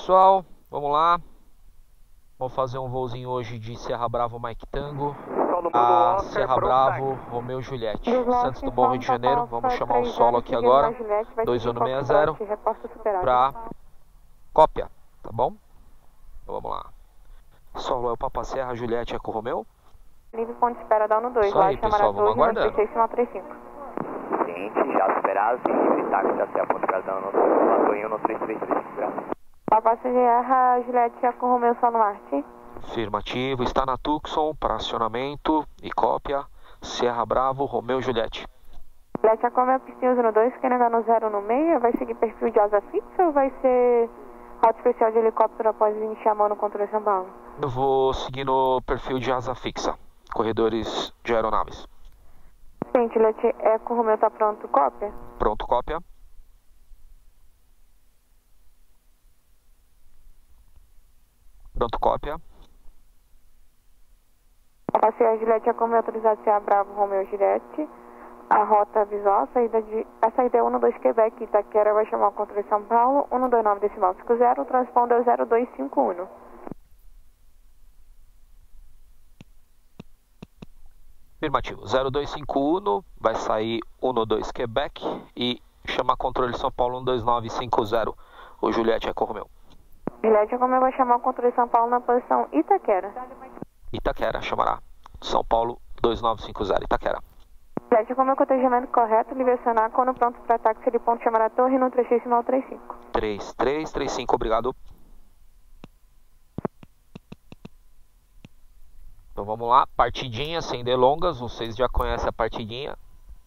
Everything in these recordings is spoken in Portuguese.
pessoal, vamos lá. Vamos fazer um voozinho hoje de Serra Bravo Mike Tango a Serra Bravo Romeo Juliette, Santos do Bom, Rio de Janeiro. Vamos chamar o solo aqui agora, 2160, para cópia, tá bom? Então vamos lá. Solo é o Papa Serra, Juliette Eco Romeo. Livre ponto de espera da 12. Isso aí, pessoal, vamos aguardando. Seguinte, já superado, livre táxi da Serra ponto de espera da 12, Latoinho no 3335 graus. Papa Serra, Juliette Eco Romeo, solo Marte. Afirmativo, está na Tucson para acionamento e cópia, Serra Bravo, Romeo Juliette. Juliette Eco Romeo, pistinho 02, quer negar no 0 no meio, vai seguir perfil de asa fixa ou vai ser rota especial de helicóptero após iniciar a mão no controle de São Paulo? Eu vou seguir no perfil de asa fixa, corredores de aeronaves. Sim, Juliette Eco Romeo está pronto, cópia? Pronto, cópia. Pronto, cópia. Passeio Juliette Eco Romeo autorizado Serra Bravo Romeo Juliette. A rota visual, a saída é 12 Quebec, Itaquera vai chamar o controle de São Paulo, 129 decimal 50, o transponder 0251. Afirmativo, 0251, vai sair 12 Quebec e chamar controle de São Paulo 12950, o Juliette Eco Romeo. Juliette Eco Romeo vai chamar o controle de São Paulo na posição Itaquera. Itaquera, chamará. São Paulo 2950, Itaquera. Juliette Eco Romeo, cotejamento correto, livre acionar, quando pronto para táxi de ponto chamar a torre no 3635. 3335, obrigado. Então vamos lá, partidinha, sem delongas, vocês já conhecem a partidinha.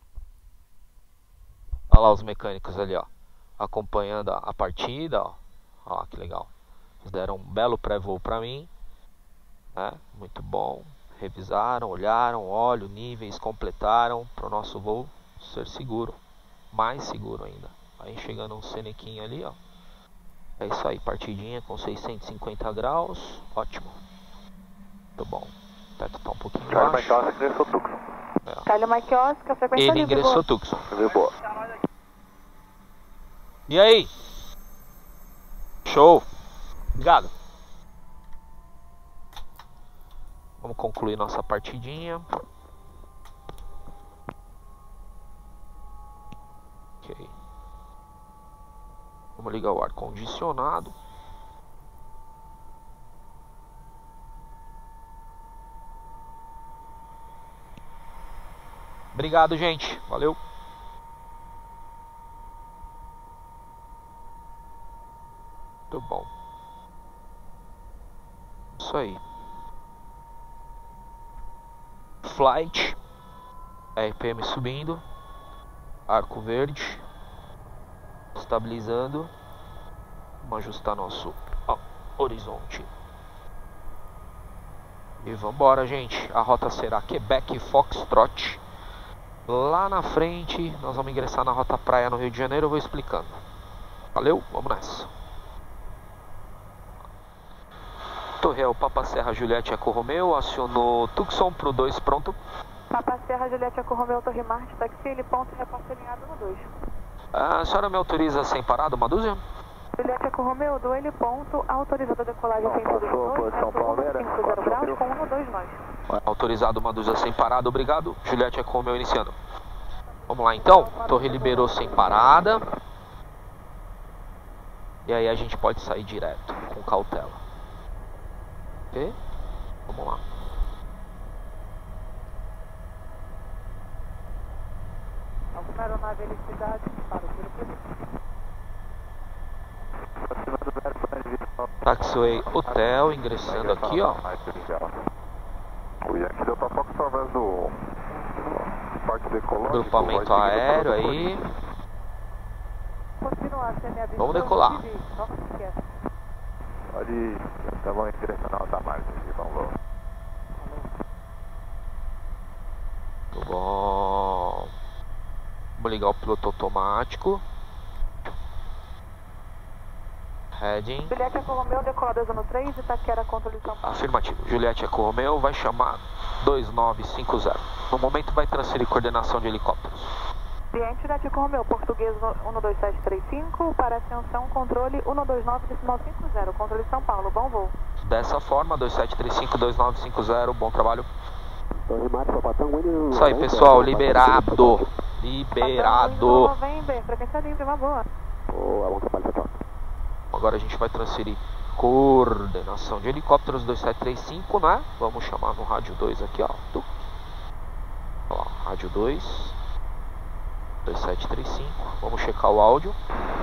Olha lá os mecânicos ali, ó, acompanhando a partida, ó. Ó, que legal. Eles deram um belo pré-voo para mim, né? Muito bom. Revisaram, olharam, óleo, níveis, completaram para o nosso voo ser seguro, mais seguro ainda. Aí chegando um Senequinho ali, ó. É isso aí, partidinha com 650 graus, ótimo. Muito bom. O teto tá um pouquinho Charlie baixo. Mike Oscar ingressou Tucson. Charlie Mike Oscar, frequência Ele livre, ingressou boa. Tucson. Boa. E aí? Show. Obrigado. Vamos concluir nossa partidinha. Ok. Vamos ligar o ar-condicionado. Obrigado, gente. Valeu. Muito bom. Isso aí. Flight, RPM subindo, arco verde, estabilizando. Vamos ajustar nosso horizonte. E vamos embora, gente. A rota será Quebec Foxtrot. Lá na frente nós vamos ingressar na rota praia no Rio de Janeiro. Eu vou explicando. Valeu, vamos nessa. Torreal Papa Serra Juliette Eco Romeo, acionou Tucson pro 2, pronto. Papa Serra Juliette Eco Romeo, Torre Marte, táxi, ele ponto, repassa alinhado no 2. A senhora me autoriza sem parada, uma dúzia? Juliette Eco Romeo, do ele ponto, autorizado a decolagem sem tudo Passou a posição Palmeira, 50 graus com 129. Autorizado uma dúzia sem parada, obrigado. Juliette Eco Romeo iniciando. Vamos lá então, torre liberou sem parada. E aí a gente pode sair direto, com cautela. Ok? Vamos lá. Alguma aeronave velocidade, para o Taxiway Hotel, ingressando aqui, ó. O Yankee deu pra foco através do parque decolante. Grupamento aéreo aí. Vamos decolar. Pode, tá bom, direcional da margem aqui, vamos lá. Muito bom. Vamos ligar o piloto automático. Heading. Juliette Eco Romeo, decolador zona 3, Itaquera, controle de São Paulo. Afirmativo. Juliette Eco Romeo vai chamar 2950. No momento vai transferir coordenação de helicópteros. Cliente da Tico Romeu, português 12735, para ascensão, controle 129,50, controle São Paulo, bom voo. Dessa forma, 2735-2950, bom trabalho. Isso aí, pessoal, liberado. Liberado. November, frequência livre, uma boa. Agora a gente vai transferir coordenação de helicópteros 2735, né? Vamos chamar no rádio 2 aqui, ó. Ó, rádio 2. 2735, vamos checar o áudio.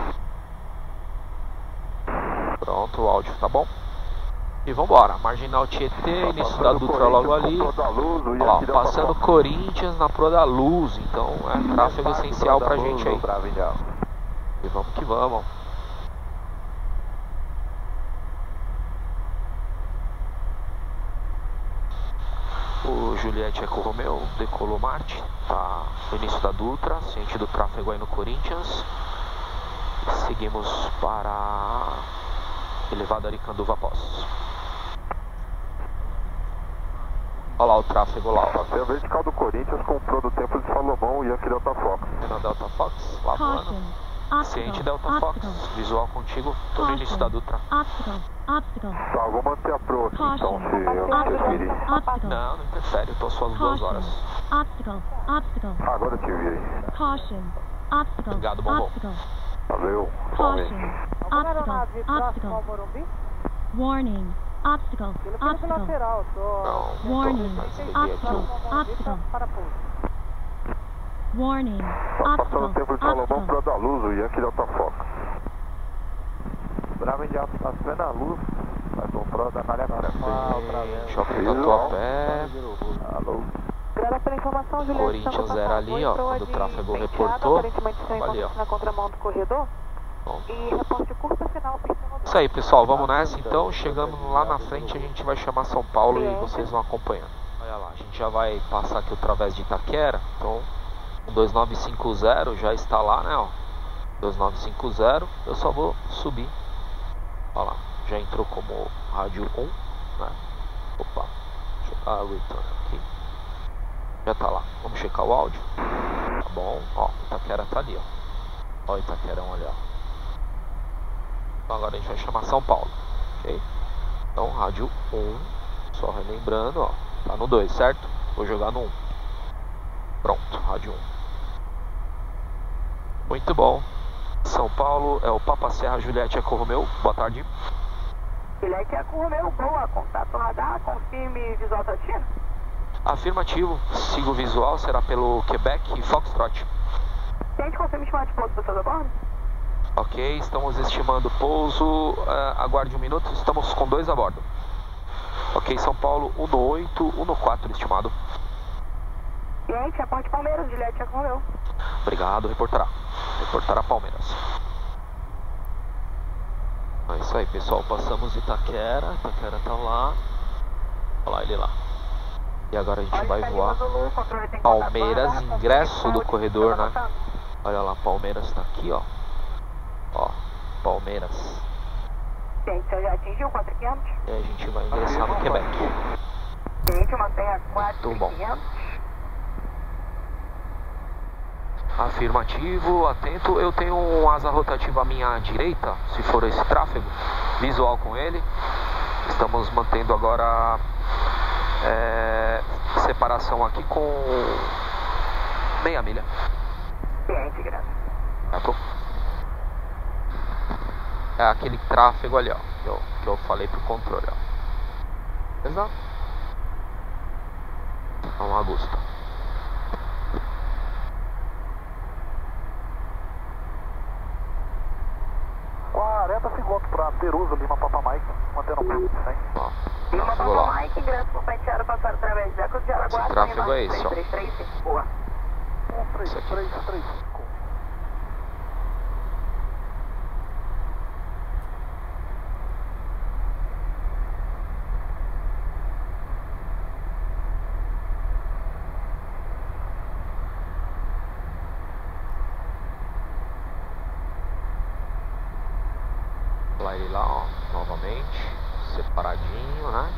Pronto, o áudio tá bom. E vambora, Marginal Tietê, início da Dutra logo ali. Olha lá, passando Corinthians na Proa da Luz. Então é tráfego essencial pra gente aí. E vamos que vamos. O Juliette Eco Romeo decolou Marte, tá no início da Dutra, ciente do tráfego aí no Corinthians. E seguimos para elevado Aricanduva Pós. Olha lá o tráfego lá, ó. Até a vertical do Corinthians comprou do tempo de Salomão e aqui Delta Fox. Na Delta Fox, lá voando. Ciente Delta Fox, visual contigo, tô no início da Dutra. Tá, vou manter a pro aqui, então, se eu interferir. Não interfere, eu tô só às 2 horas. Agora eu te vi aí. Obrigado, bom voo. Valeu. Warning. Obstacle. Não, Warning. Obstacle. Warning. Tá passando o tempo de Salomão para da Luz, o Yankee Delta Fox. Bravo Indiano, tá vendo a luz? Vai comprar da malha Shopping Tatuapé. Alô? Obrigada pela informação, Juliette. Corinthians era ali, ó, quando o tráfego reportou. Ali, ó. Na contramão do corredor. Bom. E reporte curta final, pista. Isso aí, pessoal, vamos nessa então. Chegando lá na frente, a gente vai chamar São Paulo e vocês vão acompanhando. Olha lá, a gente já vai passar aqui através de Itaquera. Então, o 2950 já está lá, né, ó. 2950, eu só vou subir. Olha lá, já entrou como rádio 1, né? Opa, deixa eu dar return aqui. Já tá lá, vamos checar o áudio. Tá bom, ó, Itaquera tá ali, ó. Ó o Itaquerão ali, ó. Então agora a gente vai chamar São Paulo, ok? Então, rádio 1, só relembrando, ó, tá no 2, certo? Vou jogar no 1. Pronto, rádio 1. Muito bom. São Paulo é o Papa Serra Juliette Eco Romeo. Boa tarde. Juliette Eco Romeo, boa. Contato radar, confirme visual tratina. Afirmativo. Siga o visual, será pelo Quebec e Foxtrot. Gente, confirme estimado de pouso para pessoas a bordo? Ok, estamos estimando pouso. Aguarde um minuto, estamos com 2 a bordo. Ok, São Paulo 1 no 8, 1 no 4 estimado. Gente, a Ponte Palmeiras, Juliette Eco Romeo. Obrigado, reportará. Reportará Palmeiras. É isso aí, pessoal. Passamos Itaquera. Itaquera tá lá. Olha lá ele lá. E agora a gente vai voar Palmeiras, ingresso do corredor, né? Olha lá, Palmeiras tá aqui, ó. Ó, Palmeiras. Gente, você já atingiu 4.500? E aí a gente vai ingressar no Quebec. Gente, mantenha Muito bom. 4.500. Afirmativo, atento. Eu tenho um asa rotativa à minha direita, se for esse tráfego, visual com ele. Estamos mantendo agora separação aqui com meia milha. Gente, graças. É aquele tráfego ali, ó, que eu falei pro controle, ó. Exato. Vamos, Augusto. Segundos para Perusa, Lima Papa Mike, mantendo o pico de 100. Ó, Lima tráfego lá. Papa Mike, ingresso por penteado passar através de Ecos de Araguá. Esse tráfego é esse, ó. 335, boa. 13335. Lá ele lá, ó, novamente, separadinho, né?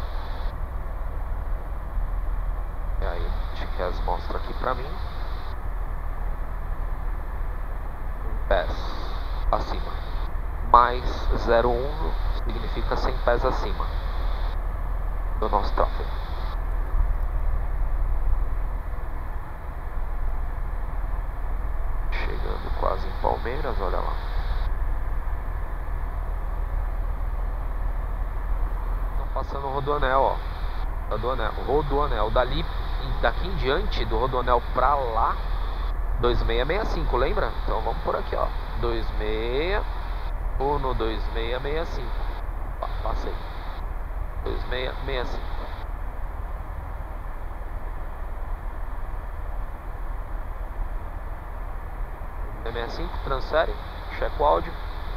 E aí, a gente quer as mostras aqui pra mim. acima. Mais 01 significa 100 pés acima do nosso tráfego. Chegando quase em Palmeiras, olha lá. Estão passando o Rodoanel, ó. Rodoanel. Daqui em diante, do Rodoanel pra lá, 2665, lembra? Então vamos por aqui, ó. 2665. Passei. 2665. 65, transfere, checa o áudio.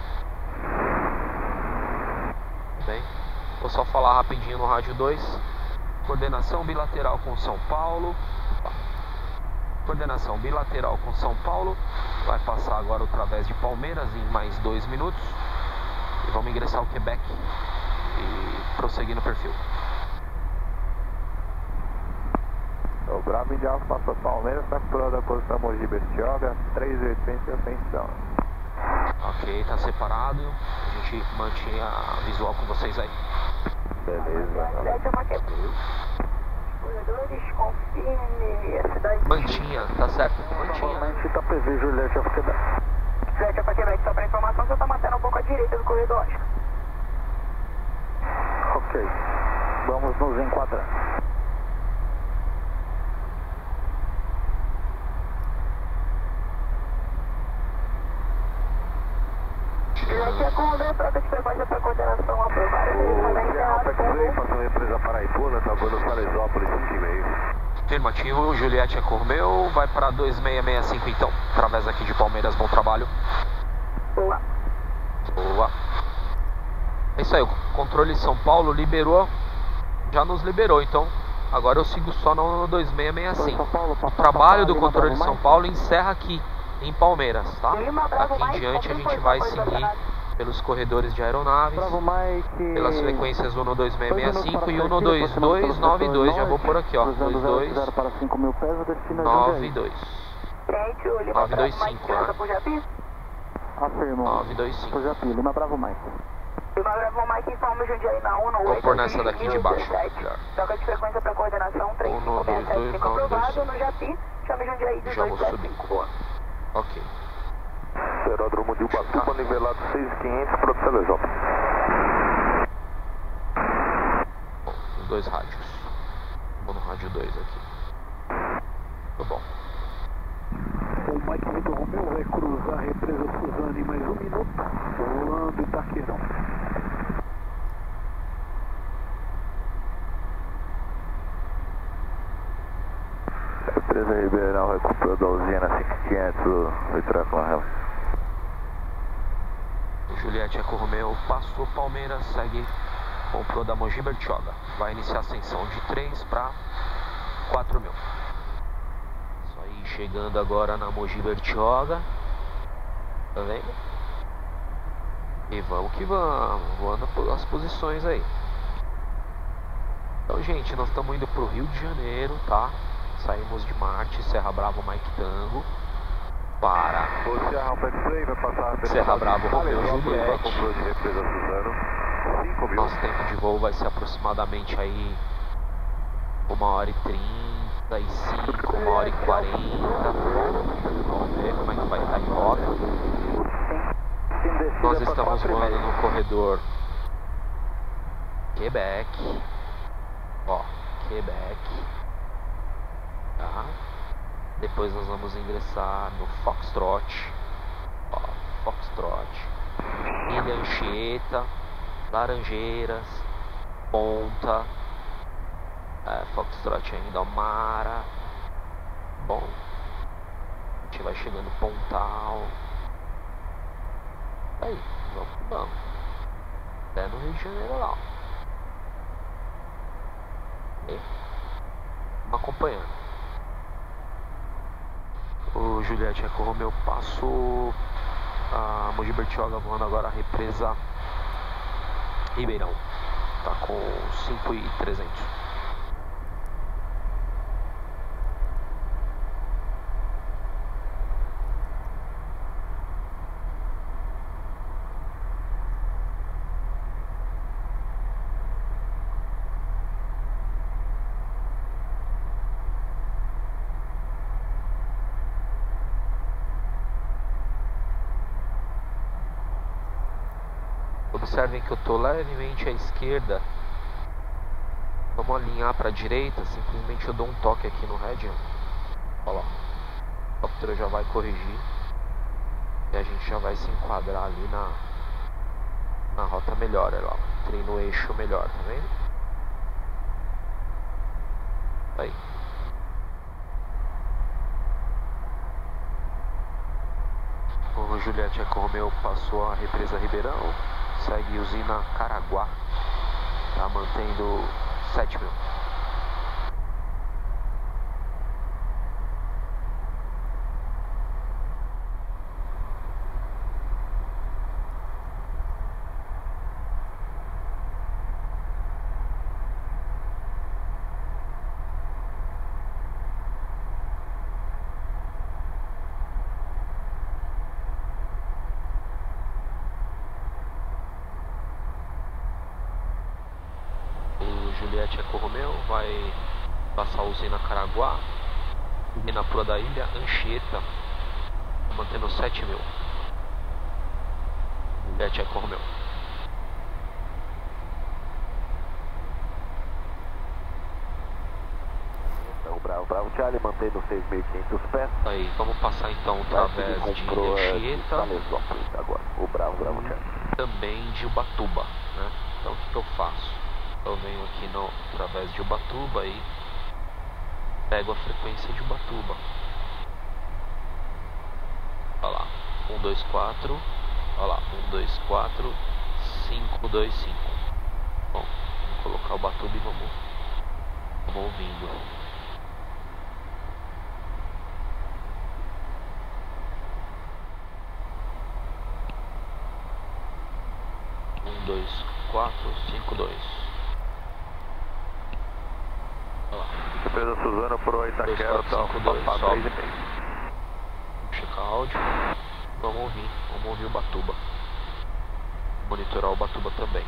Bem, vou só falar rapidinho no rádio 2. Coordenação bilateral com São Paulo. Coordenação bilateral com São Paulo. Vai passar agora através de Palmeiras em mais 2 minutos. E vamos ingressar o Quebec e prosseguir no perfil. O Bravo Indial passou Palmeiras, está capturando a posição Mogi Bertioga, 380 e ascensão. Ok, tá separado. A gente mantinha a visual com vocês aí. Beleza. Mantinha, tá certo? Mantinha. Normalmente tá PV, Juliette, é porque dá. Juliette, é pra Quebec, só pra informação, você tá mantendo um pouco à direita do corredor Oscar. Ok. Vamos nos enquadrar. Juliette, é com a troca de frequência pra coordenação aprovada. Passou a empresa Paraibuna, tá voando Salesópolis 5,5. Afirmativo, Juliette é Cormeu, vai para 2665 então, através aqui de Palmeiras, bom trabalho. Boa. Boa. É isso aí, o controle São Paulo liberou, já nos liberou, então agora eu sigo só no 2665. O trabalho do controle de São Paulo encerra aqui em Palmeiras, tá? Daqui em diante a gente vai seguir pelos corredores de aeronaves, pelas frequências 12665 e 12292, já vou por aqui, ó, 2292, 925, né? Afirmo. 925. Por Japi, Lima Bravo Mike. Lima Bravo Mike, informa o Jundiaí na 1, Vou pôr nessa daqui de baixo. Troca de frequência para coordenação 3565 aprovado no Japi, chame Jundiaí de já vou subir. Ok. Aeródromo de Ubatuba, nivelado 6,500 para o Salesópolis. Bom, os dois rádios. Vou no rádio 2 aqui. Tá bom. O Mike Vitor Romeu vai cruzar a represa Suzane em mais 1 minuto, voando Itaquerão. Represa Ribeirão recuperou da usina 5500, Vitória Correia. Juliette Eco Romeu passou Palmeiras, segue comprou da Mogi Bertioga. Vai iniciar a ascensão de 3 para 4 mil. Isso aí, chegando agora na Mogi Bertioga. Tá vendo? E vamos que vamos, voando as posições aí. Então, gente, nós estamos indo pro Rio de Janeiro, tá? Saímos de Marte, Serra Bravo, Mike Tango, para Serra Bravo, Romeu, Juliette. Nosso tempo de voo vai ser aproximadamente aí 1h35, 1h40. Vamos ver como é que vai estar em rota. Nós estamos voando no corredor Quebec. Ó, Quebec. Tá? Depois nós vamos ingressar no Foxtrot. Ó, Foxtrot. Ilha Anchieta, Laranjeiras, Ponta, Foxtrot ainda, Amara. Bom, a gente vai chegando Pontal. Aí, vamos que vamos. Até no Rio de Janeiro lá. E vamos acompanhando. O Juliette Eco Romeu passou a Mogi Bertioga, voando agora a represa Ribeirão. Tá com 5.300. observem que eu tô levemente à esquerda. Vamos alinhar para a direita. Simplesmente eu dou um toque aqui no head. Olha lá. O helicóptero já vai corrigir. E a gente já vai se enquadrar ali na rota melhor. Olha lá. Entrei no eixo melhor, tá vendo? Aí. O Juliette Eco Romeo passou a represa Ribeirão, segue usina Caraguá, tá mantendo 7.000. Juliette Eco Romeo vai passar a usina Caraguá e na proa da ilha Anchieta, mantendo 7.000. Juliette Eco Romeo. Então, Bravo Charlie, mantendo 6.500 pés. Aí, vamos passar então através de Anchieta. Agora, o Bravo Charlie. Também de Ubatuba, né? Então o que eu faço? Eu venho aqui através de Ubatuba e pego a frequência de Ubatuba. Olha lá, 124, olha lá, 124, 525. Bom, vamos colocar Ubatuba e vamos ouvindo. Um, dois, 4, 5, 2. Empresa Suzano pro Itaquera, tá passado 3,5. Checar áudio. Vamos ouvir o Ubatuba. Monitorar o Ubatuba também.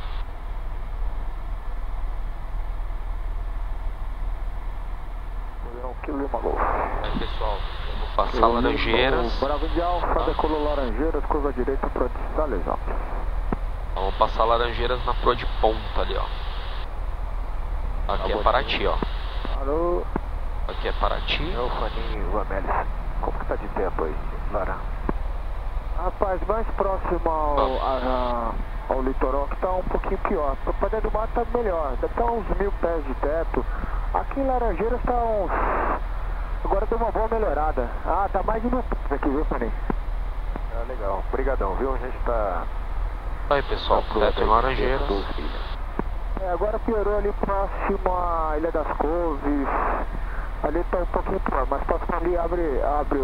Aí pessoal, vamos passar Laranjeiras. Bravo de Alfa, decolou Laranjeiras, curva direita para Salesal. Vamos passar Laranjeiras na proa de ponta ali, ó. Aqui é Paraty, ó. Alô? Aqui é Paraty. É o Faninho Amélia. Como que tá de tempo aí, Lara? Rapaz, mais próximo ao litoral que tá um pouquinho pior. Pra dentro do mar tá melhor, deve estar uns 1.000 pés de teto. Aqui em Laranjeiras tá uns... Agora deu uma boa melhorada. Ah, tá mais de 1.000 pés aqui, viu, Faninho? Ah, legal. Obrigadão, viu? A gente tá... Aí pessoal, teto em Laranjeiras. Agora piorou ali próximo à Ilha das Couves. Ali tá um pouquinho pior, mas próximo ali abre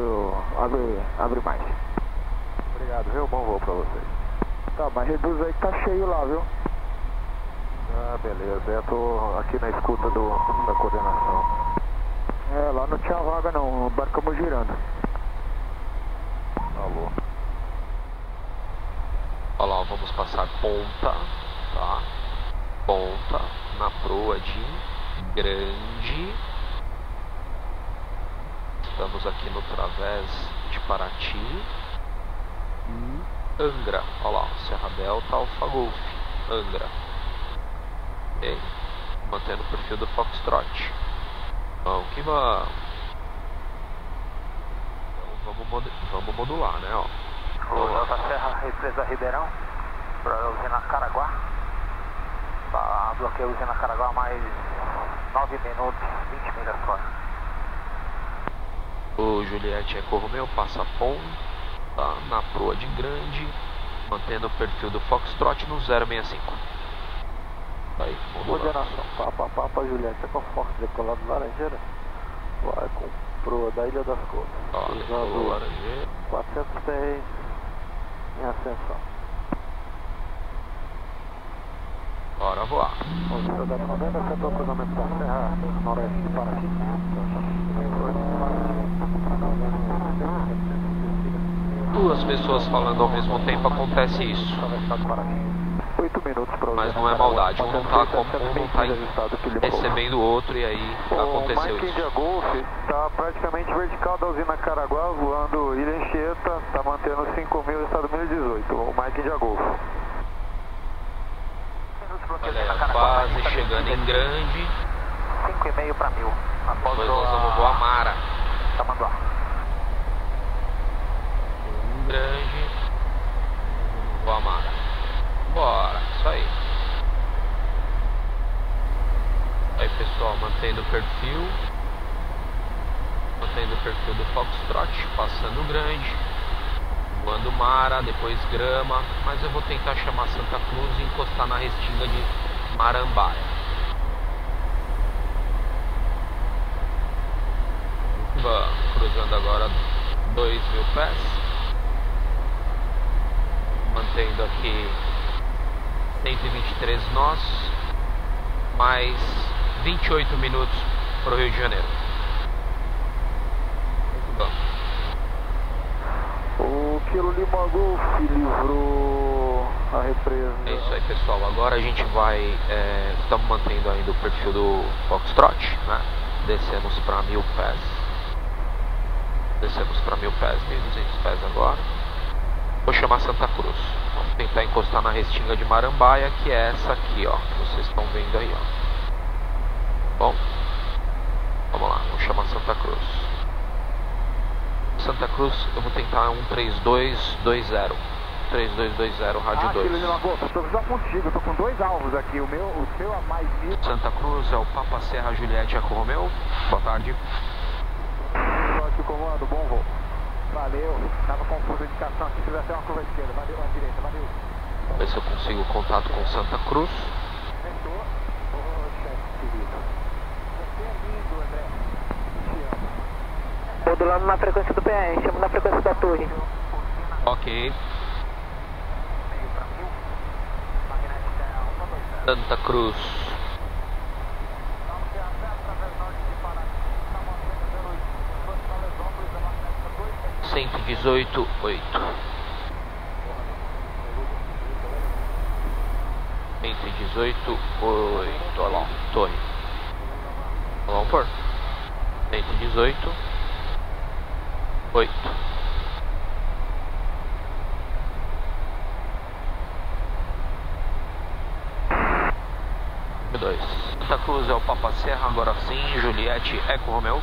mais. Obrigado, viu? Bom voo pra vocês. Tá, mas reduz aí que tá cheio lá, viu? Ah, beleza. Eu tô aqui na escuta da coordenação. É, lá não tinha vaga não, embarcamos girando. Alô. Olha lá, vamos passar ponta, tá? Ponta na proa de Grande. Estamos aqui no través de Paraty. Angra, olha lá, Serra Delta, Alfa Golf, Angra. Ok, mantendo o perfil do Foxtrot. Vamos que vamos. Então vamos modular, né, ó. O Delta Serra, represa Ribeirão, para usina Caraguá. Tá, bloqueio a usina Caraguá mais 9 minutos, 20 milhas fora. O Juliette Eco Romeo passa a ponta na proa de Grande, mantendo o perfil do Foxtrot no 065. Aí, coordenação, Papa Juliette Eco Fox, decolado Laranjeira. Vai com proa da Ilha das Couves. Usando Laranjeira. 410 em ascensão. Bora voar. Altura da Comenda, setor cruzamento da Serra, noroeste de Paraty. Duas pessoas falando ao mesmo tempo, acontece isso. 8 minutos para mas não é maldade, um não tá recebendo o outro e aí aconteceu isso. O Mike India Golf está praticamente vertical da usina Caraguá, voando Ilha Anchieta, está mantendo 5.000 estado 2018, o Mike India Golf. bloqueio Olha aí, usina a Caraguá. base chegando em Grande. 5,5 para 1000. Após Depois nós vamos voar Mara. Tamanduá. Em Grande. Vamos voar Mara. Bora, isso aí. Aí pessoal, mantendo o perfil. Mantendo o perfil do Foxtrot, passando Grande. Voando Mara, depois Grama. Mas eu vou tentar chamar Santa Cruz e encostar na restinga de Marambaia. Cruzando agora 2.000 pés. Mantendo aqui 123 nós. Mais 28 minutos para o Rio de Janeiro. Muito bom. O Kilo Lima Golf livrou a represa. É isso aí, pessoal. Agora a gente vai... estamos mantendo ainda o perfil do Foxtrot, né? Descemos para 1.000 pés. Descemos para 1.000 pés, 1.200 pés agora. Vou chamar Santa Cruz. Vamos tentar encostar na restinga de Marambaia, que é essa aqui, ó. Que vocês estão vendo aí, ó. Bom, vamos lá, vou chamar Santa Cruz. Santa Cruz, eu vou tentar 13220. 3220, rádio 2. Kilo Lima Golf, estou já contigo, eu tô com 2 alvos aqui. O seu a mais 1000. Santa Cruz é o Papa Serra Juliette Eco Romeo. Boa tarde. Pode comando, bom voo. Valeu, tava confuso a indicação aqui, se tivesse uma curva esquerda, valeu, à direita, valeu. Vamos ver se eu consigo contato com Santa Cruz. Fechou. Ô, chefe querido. Você é lindo, André. Te amo. Modulando na frequência do PN, chamo na frequência da torre. Ok. Santa Cruz. 118.8. 118.8. Olha lá, torre. Vamos por 118.8. Santa Cruz é o Papa Serra, agora sim, Juliette Eco Romeo.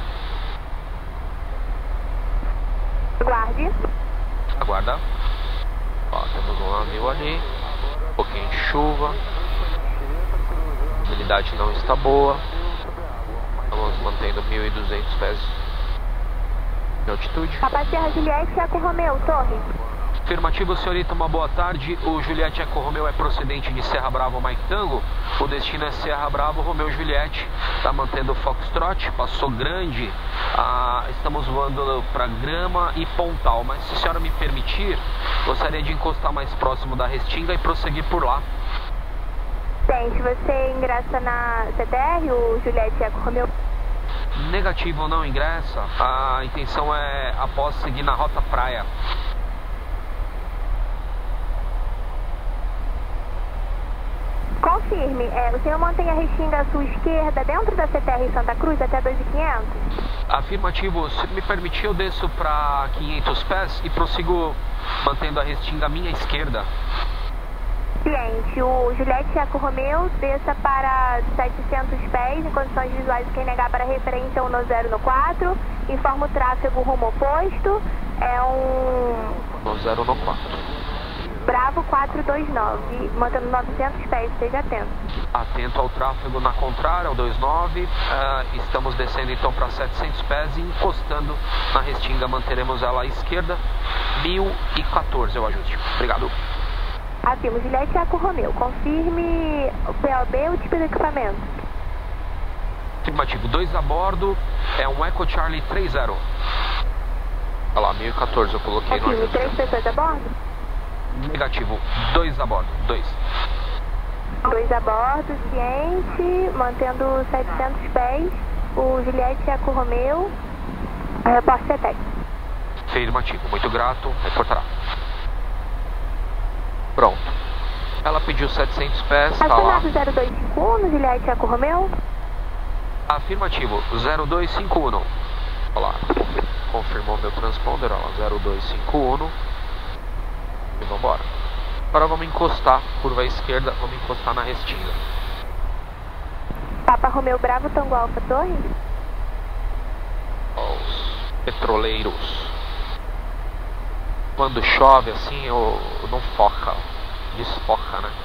Aguarde. Aguarda. Ó, temos um navio ali. Um pouquinho de chuva. A visibilidade não está boa. Estamos mantendo 1.200 pés de altitude. Papa Serra Juliette Eco Romeo, torre. Afirmativo, senhorita, uma boa tarde. O Juliette Eco Romeo é procedente de Serra Bravo Mike Tango. O destino é Serra Bravo Romeo Juliette. Está mantendo o Foxtrot, passou Grande. Estamos voando para Grama e Pontal. Mas se a senhora me permitir, gostaria de encostar mais próximo da restinga e prosseguir por lá. Bem, se você ingressa na CTR, o Juliette Eco Romeo. Negativo, não ingressa. A intenção é após seguir na rota praia. Confirme, o senhor mantém a restinga à sua esquerda dentro da CTR Santa Cruz até 2.500? Afirmativo, se me permitir eu desço para 500 pés e prossigo mantendo a restinga à minha esquerda. Cliente, o Juliette Eco Romeo desça para 700 pés em condições visuais quem negar para referência 10 no 4, informa o tráfego rumo oposto, é um... 10 no 4. Bravo 429, mantendo 900 pés, esteja atento. Atento ao tráfego na contrária, ao 29. Estamos descendo então para 700 pés e encostando na restinga, manteremos ela à esquerda. 1014 é o ajuste. Obrigado. Afirmo, Juliette Eco Romeo, confirme o POB, o tipo de equipamento. Afirmativo, 2 a bordo, é um Echo Charlie 30. Olha lá, 1014 eu coloquei no Afirme, ajuste. 3 pessoas a bordo? Negativo, 2 a bordo, 2. 2 a bordo, ciente, mantendo 700 pés, o Juliette Eco Romeo, reporte CETEC. Afirmativo, muito grato, reportará. Pronto. Ela pediu 700 pés, tá lá. Assinado 0251, Juliette Eco Romeo. Afirmativo, 0251. Olha lá, confirmou meu transponder, olha lá, 0251. E vambora. Agora vamos encostar, curva à esquerda, vamos encostar na Restinga. Papa Romeu Bravo, Tango Alfa Torre. Os petroleiros. Quando chove assim, eu não foca, desfoca, né?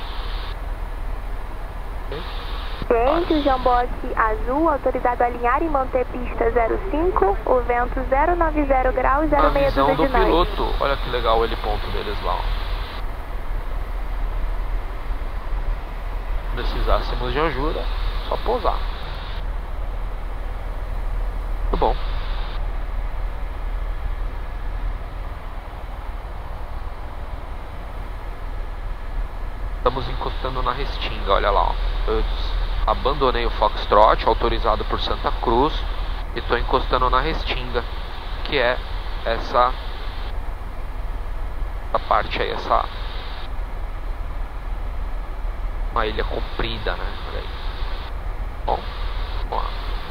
Gente, o Jamboque azul, autorizado a alinhar e manter pista 05, o vento 090 graus, 06 Na visão do de nós. piloto, olha que legal o heliponto deles lá, ó. Precisássemos de ajuda, só pousar. Muito bom. Estamos encostando na Restinga, olha lá, ó. Eu abandonei o Foxtrot, autorizado por Santa Cruz, e estou encostando na Restinga, que é essa parte aí, uma ilha comprida, né? Olha aí. Bom, vamos lá.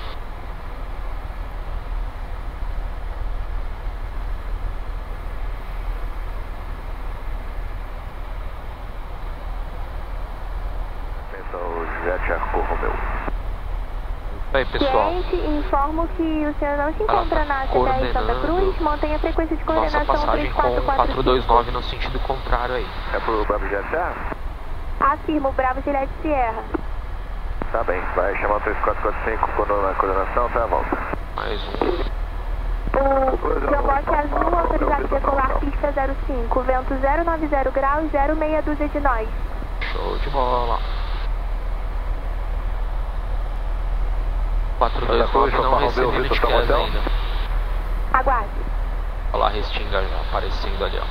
Aí, pessoal. Gente, informo que o senhor não se encontra na CTR Santa Cruz, mantenha a frequência de coordenação nossa passagem com 429 3445. no sentido contrário aí. É pro Bravo Jet Sierra? Afirmo, Bravo Juliette Sierra. Tá bem, vai chamar o 3445 quando na coordenação, tá, volta. Mais um. O Jamboque azul, autorizado a decolar pista 05, vento 090 graus, 06 de nós. Show de bola. 429 não recebeu notificação ainda. Aguarde. Olha lá a Restinga já aparecendo ali, ó.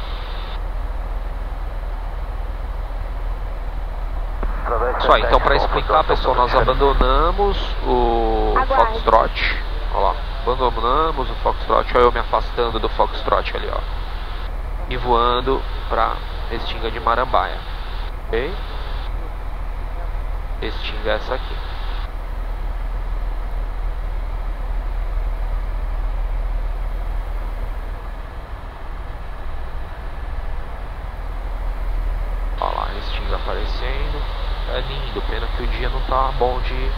Isso aí, então para explicar, pessoal, nós abandonamos o Foxtrot. Olha lá, abandonamos o Foxtrot. Olha eu me afastando do Foxtrot ali, ó. E voando para Restinga de Marambaia. Ok? Restinga é essa aqui. Olha lá, a Restinga aparecendo. É lindo, pena que o dia não tá bom de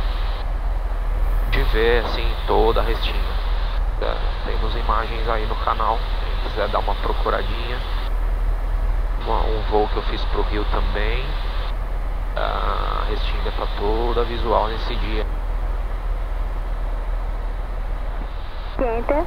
ver assim toda a Restinga. Temos imagens aí no canal, quem quiser dar uma procuradinha. Um voo que eu fiz pro Rio também. A Restinga tá toda visual nesse dia. Enter.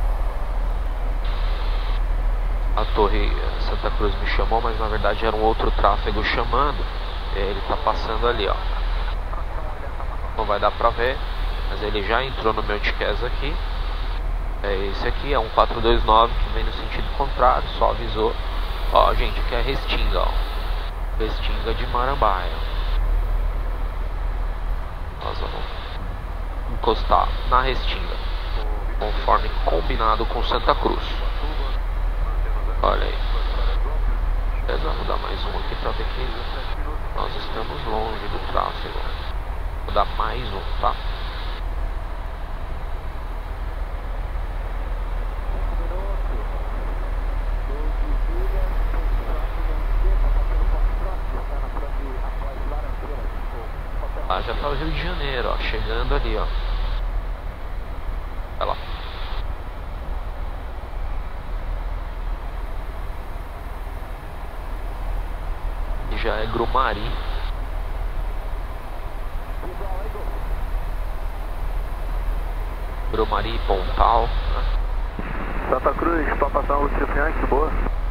A Torre Santa Cruz me chamou, mas na verdade era um outro tráfego chamando. Ele tá passando ali, ó. Não vai dar pra ver, mas ele já entrou no meu TCAS aqui. É esse aqui, é um 429 que vem no sentido contrário, só avisou. Ó, gente, aqui é Restinga, ó. Restinga de Marambaia. Nós vamos encostar na Restinga, conforme combinado com Santa Cruz. Olha aí. Vou dar mais um aqui pra ver que nós estamos longe do tráfego. Vou dar mais um, tá? Ah, já tá o Rio de Janeiro, ó, chegando ali, ó. Olha lá. E já é Grumari. Grumari e Pontal, né? Santa Cruz, papação Lúcio Fianchi, boa.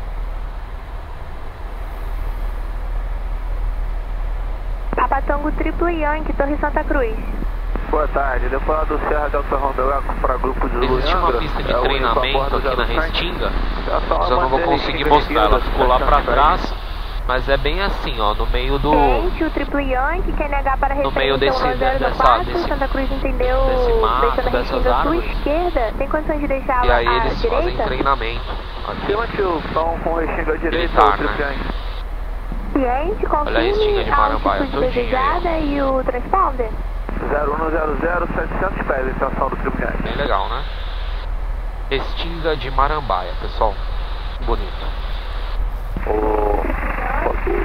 Papatango Triplo Yankee, Torre Santa Cruz. Boa tarde, depois lá do Serra Delta Romeu para grupo de Luiandra. Existe uma pista de treinamento aqui na Restinga, mas eu não vou conseguir mostrar, ela ficou lá pra trás, mas é bem assim, ó, no meio do... Gente, o Triplo Yankee quer negar para no meio desse, Santa Cruz entendeu, desse mato, deixando a dessas Restinga à sua árvores. esquerda, tem condições de deixar E aí à eles direita? fazem treinamento aqui. Cima, tio, estão com Restinga à direita, Militar, o Triplo né? Yankee. Ciente, Olha a Restinga de confirme a Marambaia altitude todinha desejada e o transponder. 0100, 700 pés, estação do Triplo Yankee. Bem legal, né? Restinga de Marambaia, pessoal. Bonito.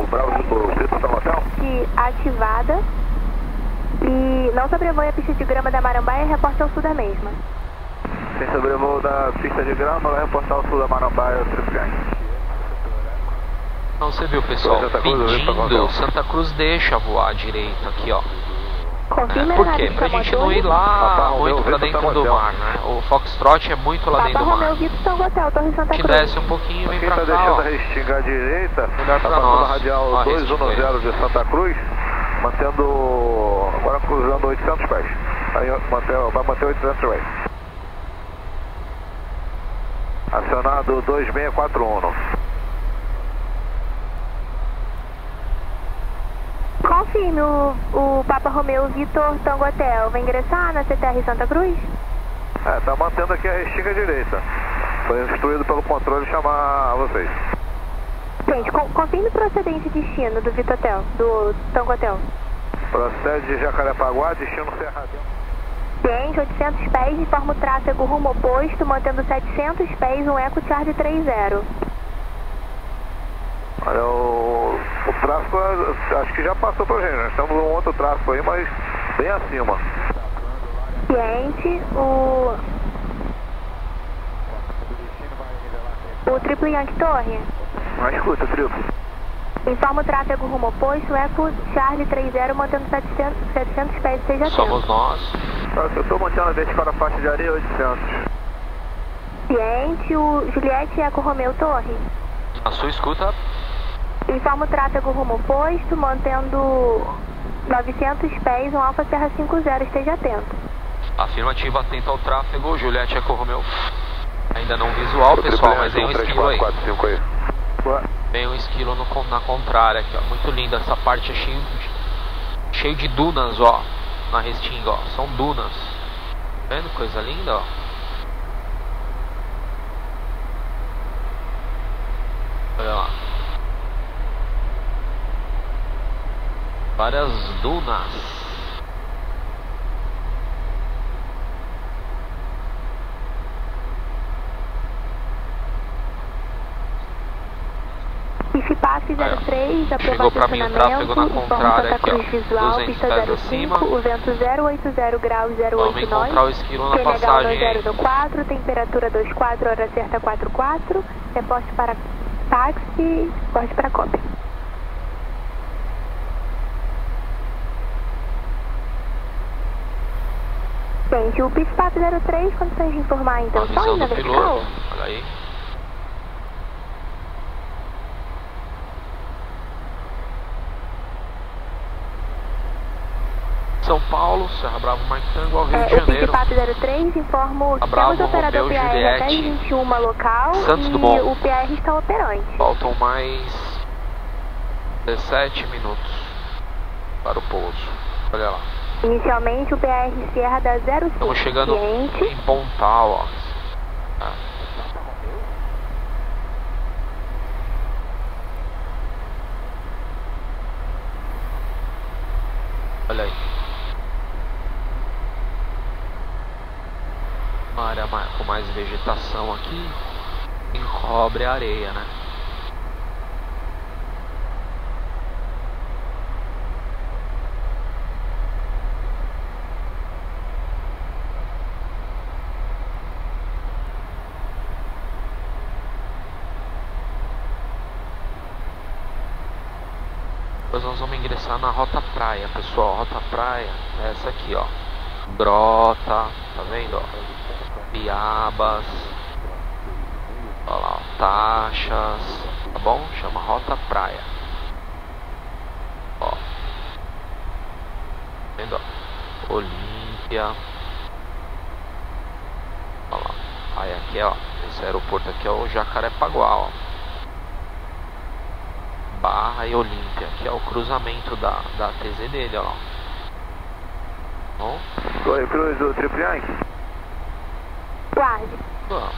o Vitor Tango Hotel? Ativada. E não sobrevoe a pista de grama da Marambaia e reporte ao sul da mesma. Sem sobrevoo da pista de grama, vai reportar ao sul da Marambaia, Tripliane. Então você viu, pessoal, pedindo, Santa Cruz deixa voar direito aqui, ó. Por quê? Pra gente não ir lá muito pra dentro do mar, né? O Foxtrot é muito lá dentro do mar. A gente desce um pouquinho e vem pra cá, ó. Quem tá deixando a restinga à direita, melhor pra tá nós. Radial 210 de Santa Cruz, mantendo, agora cruzando 800 pés. Vai manter 800 pés. Acionado 2641. Confirme, o Papa Romeu Vitor Tango Hotel vai ingressar na CTR Santa Cruz? Tá mantendo aqui a restinga direita. Foi instruído pelo controle chamar vocês. Gente, confirme procedência e destino do Vitor Hotel, do Tango Hotel. Procede de Jacarepaguá, destino Cerradão. Gente, 800 pés, informa o tráfego rumo oposto, mantendo 700 pés, um Eco Charlie 30. Olha, o tráfego acho que já passou pra gente, nós estamos num outro tráfego aí, mas bem acima. Gente, o Triplo Yankee Torre. Escuta, Triplo. Informa o tráfego rumo oposto, Eco Charlie 30, mantendo 700 pés, seja atento. Somos nós. Eu estou mantendo a vez para a faixa de areia 800. Ciente, o Juliette Eco Romeu Torre. A sua escuta. Informa o tráfego rumo oposto, mantendo 900 pés, um Alfa Serra 50, esteja atento. Afirmativo, atento ao tráfego, Juliette Eco Romeu. Ainda não visual, pessoal, mas vem um esquilo aí. Vem um esquilo na contrária aqui, ó. Muito linda, essa parte é cheio de dunas, ó. Na restinga, ó. São dunas. Tá vendo? Coisa linda, ó. Olha lá. Várias dunas. PAC 03, chegou pra mim o tráfego na contrária aqui, ó. Visual, 200 pés acima. O vento 080 graus 089. Vamos encontrar o esquilo na passagem aí. 4, temperatura 24, hora certa 44. Reporte para táxi, reporte para cópia. Gente, o PISPAP 03, condições de informar a intenção da vertical? Olha aí. São Paulo, Serra Bravo, Mike Tango, ao Rio de Janeiro. O PISPAP 03, informo que temos operador PR até 21 local Santos e Dumont. o PR está operante. Faltam mais 17 minutos para o pouso. Olha lá. Inicialmente o PR Sierra da 05. Estamos chegando em Pontal, ó. Olha aí. Uma área com mais vegetação aqui. Encobre a areia, né? Depois nós vamos ingressar na Rota Praia, pessoal. Rota Praia é essa aqui, ó. Grota, tá vendo, ó? Piabas, olha lá, ó, Taxas, tá bom? Chama Rota Praia. Ó, tá vendo, ó? Olímpia. Olha lá. Aí aqui, ó, esse aeroporto aqui é o Jacarepaguá, ó. Barra e Olímpia, que é o cruzamento da TZ dele, ó. Bom? Oi, Cruz do Triplo Yankee. Guarde. Vamos.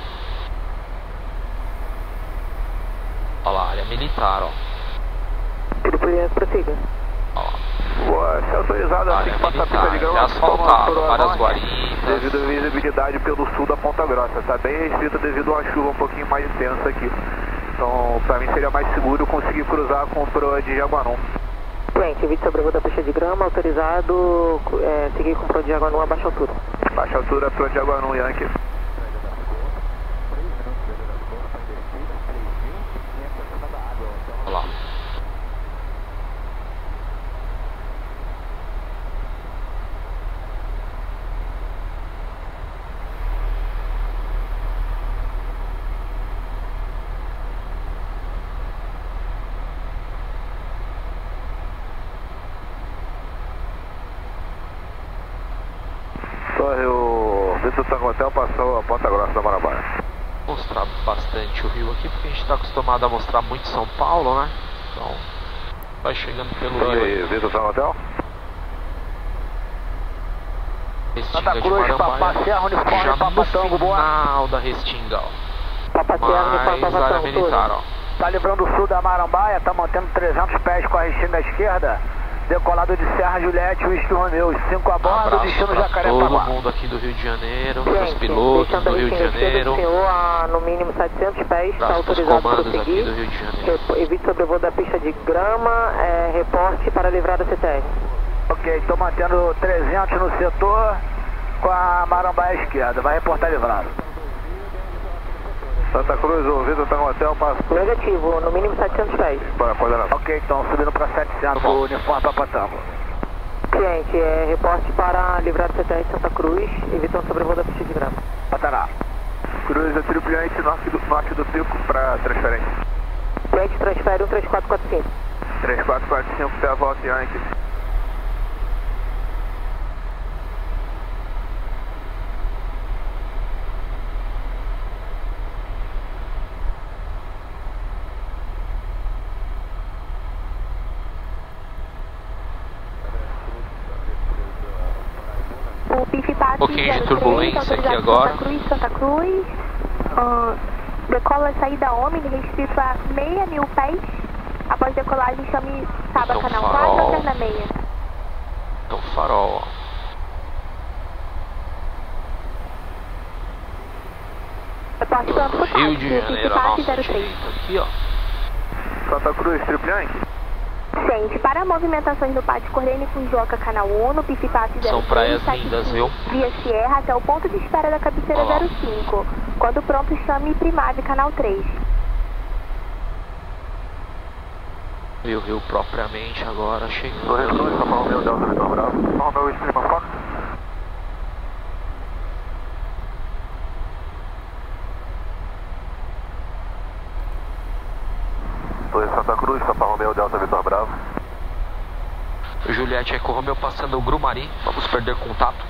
Olha lá, área militar, ó. Triplo Yankee, prossiga. Ó. Se autorizado Área assim, passar a pista de grama, militar, asfaltado, várias guaritas. devido à visibilidade pelo sul da Ponta Grossa. Está bem restrito devido a uma chuva um pouquinho mais intensa aqui. Então, para mim seria mais seguro conseguir cruzar com o Pro de Jaguarão. Cliente, vídeo sobrevoo da pista de grama, autorizado, seguir com o Pro de Jaguarão a baixa altura. Baixa altura, Pro de Jaguarão, Yankee. Olha lá. Torre, o Vitor Tango Hotel passou a Ponta Grossa da Marambaia. Mostrar bastante o Rio aqui, porque a gente está acostumado a mostrar muito São Paulo, né? Então, vai chegando pelo Rio. Torre, Vitor Tango Hotel. Restinga de Marambaia, já no final da Restinga, ó. Mais área militar, ó. Tá livrando o sul da Marambaia, tá mantendo 300 pés com a Restinga esquerda. Decolado de Serra Juliette, Whisky Romeo, 5 a bordo, destino Jacarepaguá. Todo mundo aqui do Rio de Janeiro, os pilotos do Rio de Janeiro. Senhor a no mínimo 700 pés, está autorizado para seguir. Aqui do Rio de Janeiro. Evite sobrevoo da pista de grama, reporte para livrar da CTR. Ok, estou mantendo 300 no setor com a Marambaia esquerda, vai reportar livrado. Santa Cruz, o Vitor está no hotel, passa. Negativo, no mínimo 700 pés. Para coordenação. Ok, então subindo para 700, o uniforme para Patambo. Cliente, reporte para livrar da CTR Santa Cruz, evitando sobrevoo da pista de grama. Patará. Cruz, atribuinte norte do pico para transferência. Cliente, transfere 13445. 3445, até a volta, Yankee. Um pouquinho de turbulência aqui agora. Santa Cruz. Decola saída Omni, restrito a 6.000 pés. Após decolagem, chame Saba Então, canal farol. 4, alterna 6. Então, farol, ó. Reporte pronto pro Rio de táxi, Janeiro, a nossa 06. direita aqui, ó. Santa Cruz, Triple Yankee. Gente, para movimentações no pátio, coordene com Joca Canal 1, Pifipasse 06, São praias lindas, viu? Via Sierra até o ponto de espera da cabeceira Olá. 05. Quando pronto, chame Primave Canal 3. E o Rio propriamente agora chegando. Torre Cruz, São Paulo, meu Delta Vitor Bravo. São Paulo, Extrema Fox. Torre Santa Cruz, São Paulo, meu Delta Vitor Bravo. Juliette Eco Romeo passando o Grumari. Vamos perder contato.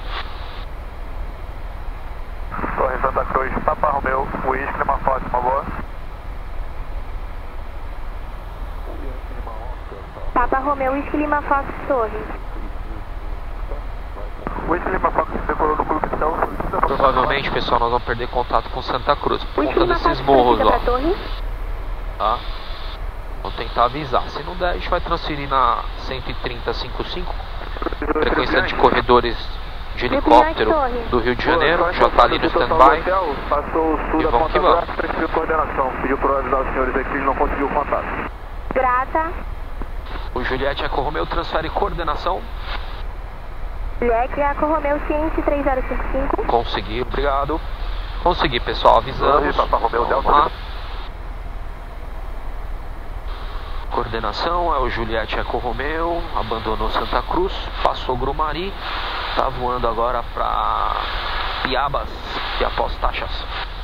Torre Santa Cruz, Papa Romeu, Whisky, Lima Fox, uma boa. Papa Romeu, Whisky Lima Fox, Torre. Whisky, Lima Fox, decolou no clube então. Provavelmente, pessoal, nós vamos perder contato com Santa Cruz por Whisky conta Lima desses Fox, morros, pra ó. Torre. Tá? Vamos tentar avisar. Se não der, a gente vai transferir na 13055. Frequência de corredores de helicóptero do Rio de Janeiro. Já tá ali no stand-by. Passou o sul E da vamos Ponta que vamos. Grossa, transferiu coordenação. Pediu para avisar os senhores aqui, ele não conseguiu contato. Grata. O Juliette Eco Romeo transfere coordenação. Juliette Eco Romeu, Ciente 3055. Consegui, obrigado. Consegui, pessoal, avisamos. Papa Romeu, Vamos Delta. lá. Coordenação é o Juliette Eco Romeo, abandonou Santa Cruz, passou Grumari, tá voando agora para Piabas, e após taxas.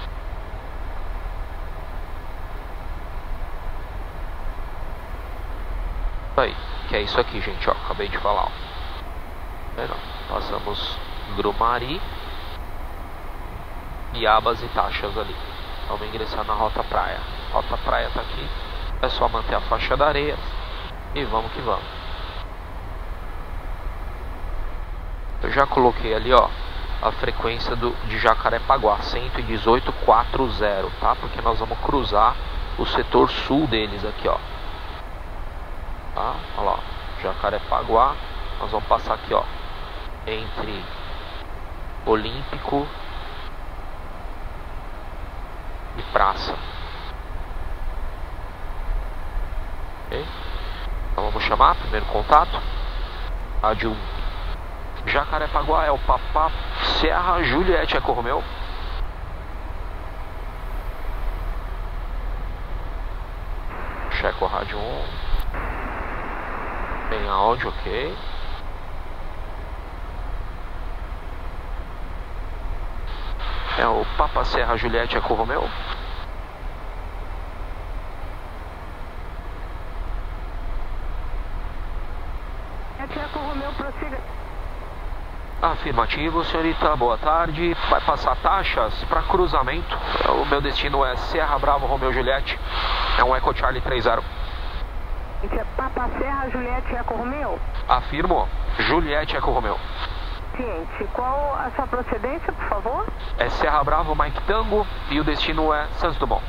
Aí, que é isso aqui, gente, ó, acabei de falar, ó. Vendo? Passamos Grumari, Piabas e taxas ali. Vamos ingressar na Rota Praia. Rota Praia tá aqui. É só manter a faixa da areia e vamos que vamos. Eu já coloquei ali, ó, a frequência de Jacarepaguá, 118.40, tá? Porque nós vamos cruzar o setor sul deles aqui, ó. Tá? Olha lá, Jacarepaguá. Nós vamos passar aqui, ó, entre Olímpico e Praça. Ok? Então vamos chamar, primeiro contato. Rádio Jacarepaguá é o Papá Serra Juliette Eco Romeo. Checo rádio 1. Tem áudio, ok. É o Papa Serra Juliette Eco Romeo. Eco Romeo, prossiga. Afirmativo, senhorita, boa tarde. Vai passar taxas para cruzamento. O meu destino é Serra Bravo Romeo Juliette. É um Eco Charlie 30. É Papa Serra Juliette Eco Romeo? Afirmo, Juliette Eco Romeo. Ciente, qual a sua procedência, por favor? É Serra Bravo Mike Tango e o destino é Santos Dumont.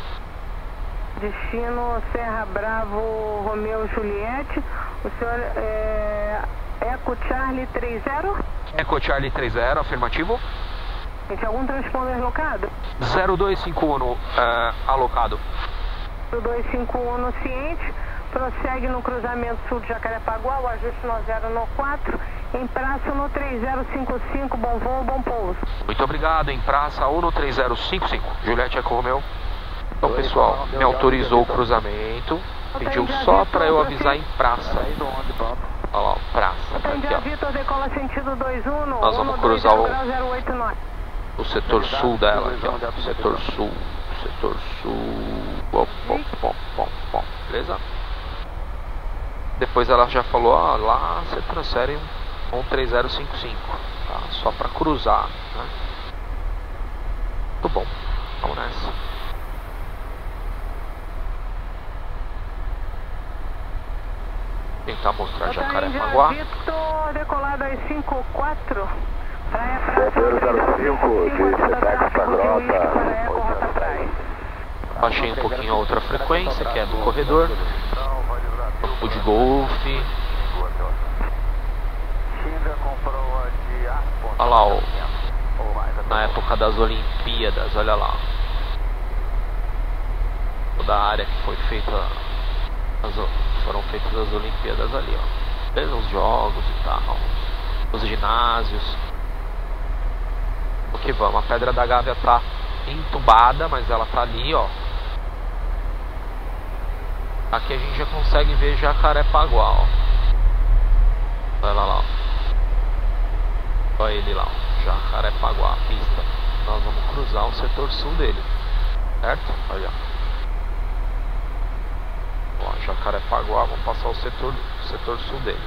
Destino Serra Bravo Romeo Juliette. O senhor é Eco Charlie 30? Eco Charlie 30, afirmativo. Tem algum transponder locado? 0251 alocado. 0251 ciente. Prossegue no cruzamento sul de Jacarepaguá, o ajuste no 0 no 4, em praça no 3055, bom voo, bom pouso. Muito obrigado, em praça 1 no 3055, Juliette Eco Romeo. Então pessoal, me autorizou o cruzamento, pediu só para eu avisar em praça. Olha lá, praça, tá aqui ó. Vitor, decola sentido 21, nós vamos cruzar o 089. setor sul dela aqui ó, setor sul, beleza? Depois ela já falou, ó, lá você transfere um 3055, tá? Só para cruzar, né? Muito bom, vamos nessa. Tentar mostrar Jacarepaguá. Vitor, decolado às 54, praia praça 005 de Sedex para Grota, praia. Baixei um pouquinho a outra frequência, que é do corredor. Campo de golfe. Olha lá, ó, na época das Olimpíadas, olha lá. Toda a área que foi feita, foram feitas as Olimpíadas ali, ó. Beleza, os jogos e tal, os ginásios. O que vamos, a Pedra da Gávea tá entubada, mas ela tá ali, ó. Aqui a gente já consegue ver Jacarepaguá, ó. Olha lá, ó. Olha ele lá, ó. Jacarepaguá, a pista. Nós vamos cruzar o setor sul dele, certo? Olha. Ó, Jacarepaguá, vamos passar o setor sul dele.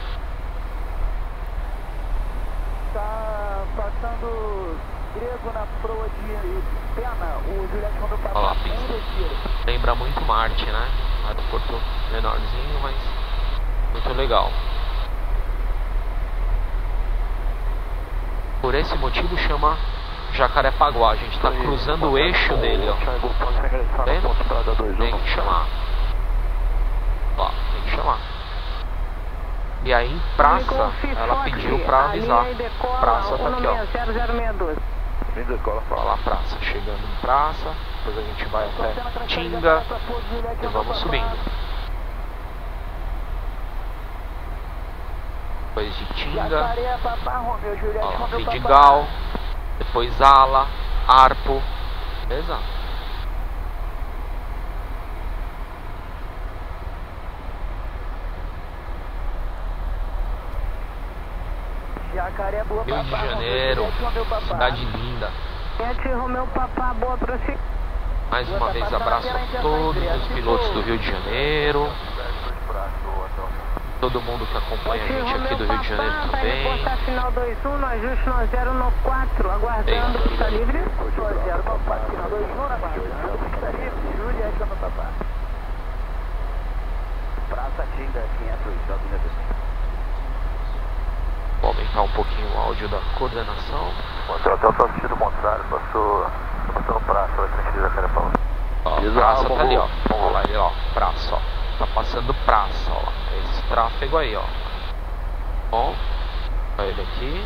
Tá passando grego na proa de Pena, o Juliette mandou passar. Olha lá a pista. Lembra muito Marte, né? Aeroporto menorzinho, mas muito legal. Por esse motivo chama Jacarepaguá. A gente está cruzando o eixo dele, ó. Tá vendo? Tem que chamar. Ó, tem que chamar. E aí em praça, ela pediu pra avisar. Praça tá aqui, ó. Olha lá a praça, chegando em praça. Depois a gente vai até Tinga e vamos subindo. Depois de Tinga, ó, Vidigal, depois Ala, Arpo, beleza? Rio de Janeiro, cidade linda. Romeu Papá, boa prosseguir. Mais uma vez abraço a todos os pilotos do Rio de Janeiro, todo mundo que acompanha a gente aqui do Rio de Janeiro também. Reportar final 21, ajuste no 0 no 4, aguardando pista livre. 0 no 4, final 21, aguardando pista livre, Juliette no Papá. Praça Tinga, 500, Vou aumentar um pouquinho o áudio da coordenação. Hotel tá no sentido contrário, passou no praça, vai transferir a Jacarepaguá. Ó, a praça tá ali, ó. Olha lá, ele, ó, praça, ó. Tá passando praça, ó. Esse tráfego aí, ó. Bom, olha ele aqui.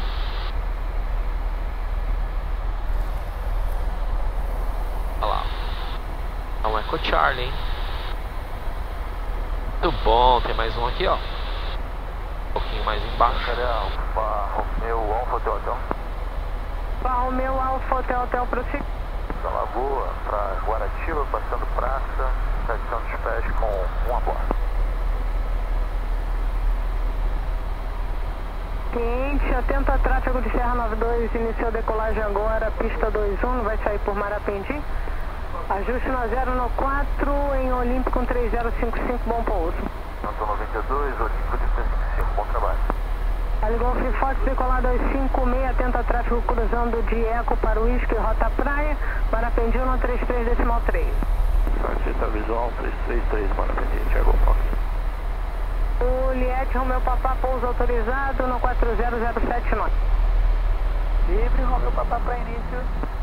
Olha lá. É um Eco Charlie, hein? Muito bom, tem mais um aqui, ó. Um pouquinho mais embaixo. Romeu Alfa Hotel Hotel. Romeu Alfa Hotel Hotel, prossiga. Da Lagoa para Guaratiba, passando praça, 700 pés com um a bordo. Cliente, atenta a tráfego de Serra 92, iniciou decolagem agora, pista 21, vai sair por Marapendi. Ajuste no 0 no 4, em Olímpico 3055, bom pouso. Santo 92, Olímpico 3055, bom trabalho. Aligou Fox, decolar 256, atenta a tráfego cruzando de Eco para o Whisky, rota praia, Marapendi 133,3. Artista visual 333, Marapendi, Thiago Fox. Juliette, Romeu Papá, pouso autorizado no 40079. Livre, Romeu Papá para início.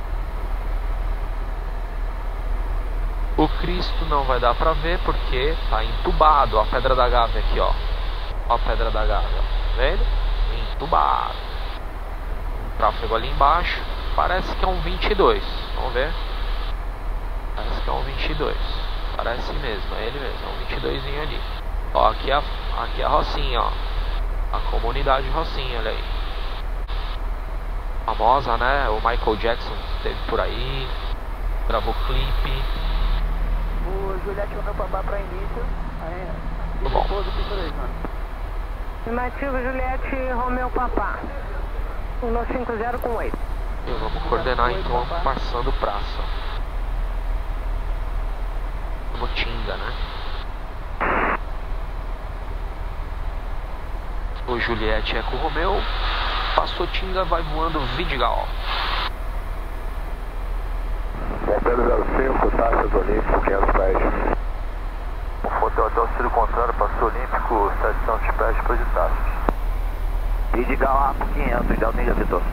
O Cristo não vai dar pra ver porque tá entubado. Ó, a Pedra da Gávea aqui, ó. Ó a Pedra da Gávea, ó. Vendo? Entubado. Um tráfego ali embaixo. Parece que é um 22. Vamos ver. Parece que é um 22. Parece mesmo, é ele mesmo. É um 22zinho ali. Ó, aqui é a Rocinha, ó. A comunidade Rocinha, olha aí. Famosa, né? O Michael Jackson esteve por aí. Gravou clipe. O Juliette Romeu Papá para início. Muito bom. Afirmativo, Juliette, Romeu Papá. 150 com 8. E vamos coordenar então passando praça. Motinga, né? O Juliette é com o Romeu. Passou Tinga, vai voando Vidigal. Bombeiro 05, taxas Olímpico, 500 pés. O Hotel Ciro Contrário, passou Olímpico, 700 pés, depois de taxas. Vidigal lá por 500, Delta Índia Vitor.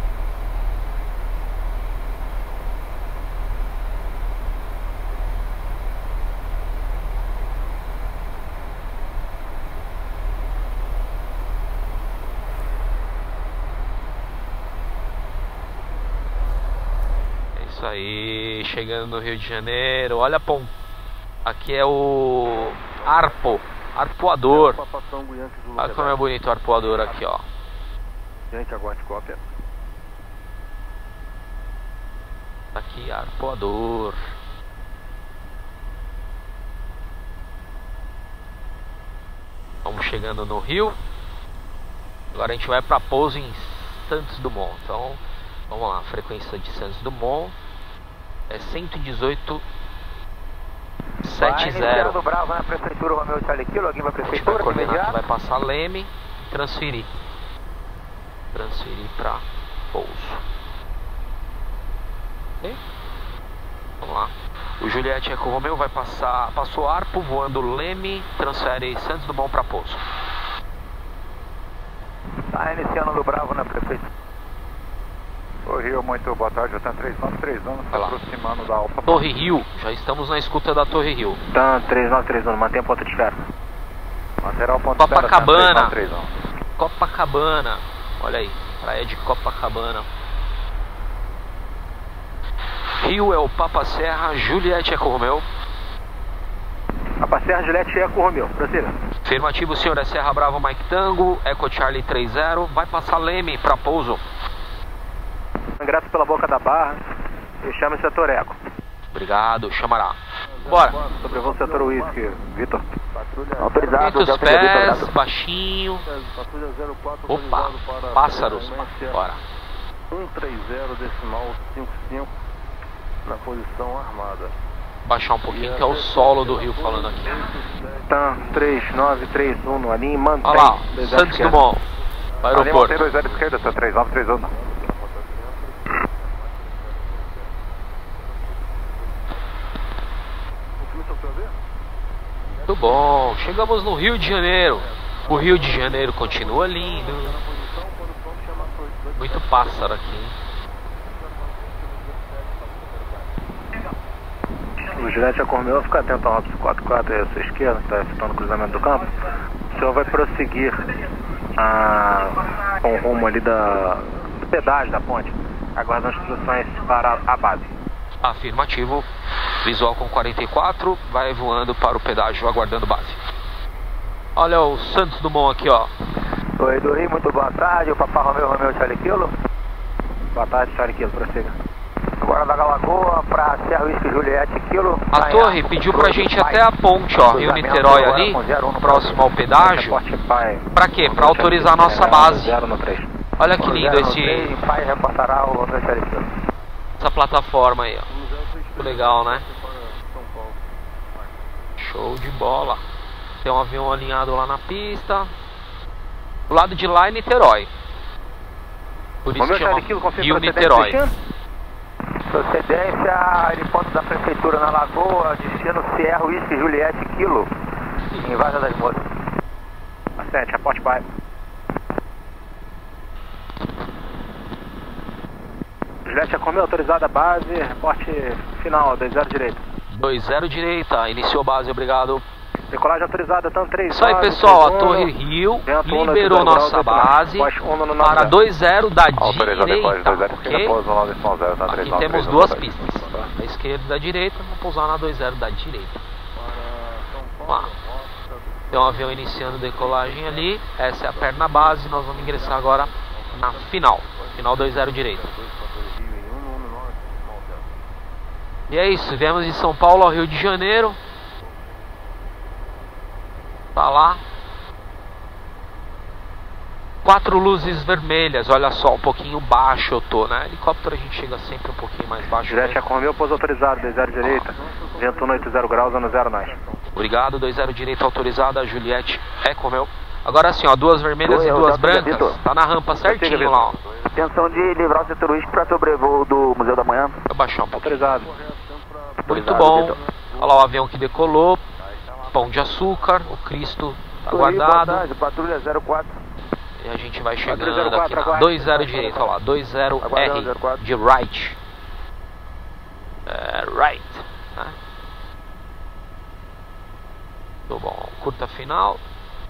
Isso aí, chegando no Rio de Janeiro. Olha, aqui é o Arpoador. Olha como é bonito o Arpoador aqui, ó. Gente, aguarde cópia. Aqui, Arpoador. Vamos chegando no Rio. Agora a gente vai para pouso em Santos Dumont. Então, vamos lá, frequência de Santos Dumont é 118 70. do Bravo na prefeitura, Romeu Charlie Kilo, alguém vai A gente vai prefeitura, coordenar que vai passar Leme e transferir para pouso. Ok? Vamos lá. O Juliette Eco Romeu vai passou Arpo, voando Leme, transfere Santos Dumont para pouso. Tá iniciando do Bravo na prefeitura. O Rio, muito boa tarde, eu tenho 3931, se aproximando da Alfa. Torre Rio, já estamos na escuta da Torre Rio. Tá, 3931, mantém a ponta de espera. Manterá o ponto de espera. Copacabana. Copacabana, olha aí, praia de Copacabana. Rio é o Papa Serra, Juliette Eco Romeu. Papa Serra, Juliette Eco Romeu, prossiga. Afirmativo, senhor, é Serra Bravo Mike Tango, Eco Charlie 30, vai passar Leme para pouso. Ingresso pela boca da barra e chama o setor Eco. Obrigado, chamará. Bora. Sobrevoo o setor Whisky, Vitor. Autorizado. Muitos pés, baixinho. Opa, pássaros. Bora. 130,55 na posição armada. Baixar um pouquinho que é o solo do Rio falando aqui. Tá, 3931 no alinho, mantém. Olha lá, Santos Dumont, aeroporto. Alinho 20 esquerda, tá 3931. Muito bom, chegamos no Rio de Janeiro. O Rio de Janeiro continua lindo. Muito pássaro aqui. O Juliette Eco Romeu, fica atento ao Robson 44 aí à sua esquerda, está efetuando o cruzamento do campo. O senhor vai prosseguir com o rumo ali do pedágio da ponte, aguardando instruções para a base. Afirmativo, visual com 44, vai voando para o pedágio, aguardando base. Olha o Santos Dumont aqui, ó. Oi, do Rio, muito boa tarde. O Papa Romeu Charlie Kilo. Boa tarde, Charlie Kilo, prossiga. Agora da Lagoa pra Serra Whisky Juliette Kilo. A torre pediu pra gente ir até a ponte, ó, Rio Niterói ali, próximo ao pedágio. Pra quê? Pra autorizar a nossa base. Olha que lindo essa plataforma aí, ó. Muito legal, né? Show de bola. Tem um avião alinhado lá na pista. Do lado de lá é Niterói. Por isso que chama Rio Niterói. Procedência, aeroporto da prefeitura na Lagoa, destino Sierra Whisky Juliette Kilo, em Vaza das Moças. Acerte, aporte pai. Juliette Acomeu, autorizada a base, reporte final, 20 direita. 20 direita, iniciou base, obrigado. Decolagem autorizada, tanto 3. Isso aí, pessoal, a Torre Rio liberou nossa base para 20 da direita, ok? Aqui temos duas pistas, a esquerda e a direita, vamos pousar na 20 da direita. Vamos lá. Tem um avião iniciando decolagem ali, essa é a perna base, nós vamos ingressar agora na final 20 direita. E é isso, viemos de São Paulo ao Rio de Janeiro. Tá lá. 4 luzes vermelhas, olha só, um pouquinho baixo eu tô, né? Helicóptero a gente chega sempre um pouquinho mais baixo. Juliette Acomeu, pouso autorizado, 20 direita, vento 180 graus, ano 0 nós. Obrigado, 20 direita autorizada, Juliette Acomeu. Agora sim, ó, 2 vermelhas e 2 brancas, tá na rampa certinho lá, ó. Atenção de livrar o setor whisky para sobrevoo do Museu da Manhã. Eu baixar um pouquinho. Autorizado. Muito bom, olha lá o avião que decolou. Pão de açúcar, o Cristo tá guardado. Boa tarde, patrulha 04. E a gente vai chegando aqui na 20 direita, olha lá, 20R de right. Right, né? Muito bom, curta final.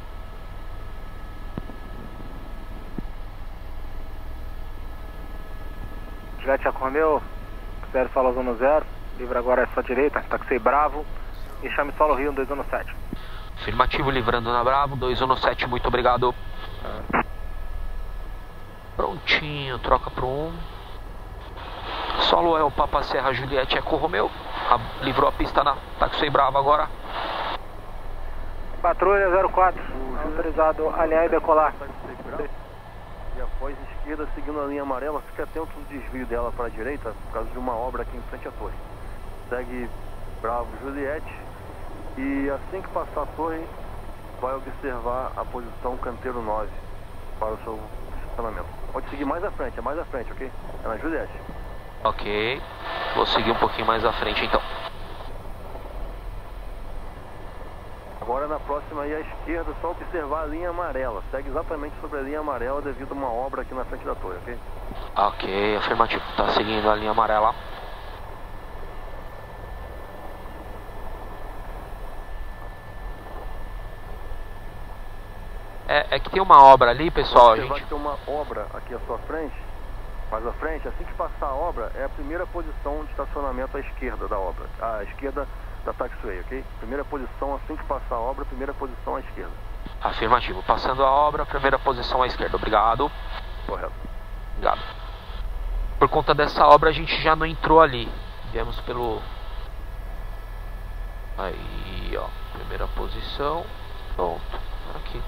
Juliette Acomeu, 0 solo zona 0, livra agora a sua direita, taxi Bravo. E chame solo Rio 217. Afirmativo, livrando na Bravo, 217, muito obrigado. Prontinho, troca pro 1. Solo é o Papa Serra Juliette Eco Romeu. Livrou a pista na Taxi Bravo agora. Patrulha 04, autorizado alinhar e decolar. E após esquerda, seguindo a linha amarela, fique atento no desvio dela para a direita, por causa de uma obra aqui em frente à torre. Segue Bravo Juliette. E assim que passar a torre, vai observar a posição canteiro 9 para o seu estacionamento. Pode seguir mais à frente, ok? É na Juliette. Ok, vou seguir um pouquinho mais à frente então. Agora na próxima aí à esquerda, só observar a linha amarela. Segue exatamente sobre a linha amarela devido a uma obra aqui na frente da torre, ok? Ok, afirmativo, tá seguindo a linha amarela. É que tem uma obra ali, pessoal. Você vai ter uma obra aqui à sua frente, mais à frente. Assim que passar a obra, é a primeira posição de estacionamento à esquerda da obra, à esquerda da taxiway, ok? Primeira posição, assim que passar a obra, primeira posição à esquerda. Afirmativo, passando a obra, primeira posição à esquerda, obrigado. Correto. Obrigado. Por conta dessa obra a gente já não entrou ali. Viemos pelo... Aí, ó, primeira posição. Pronto, aqui.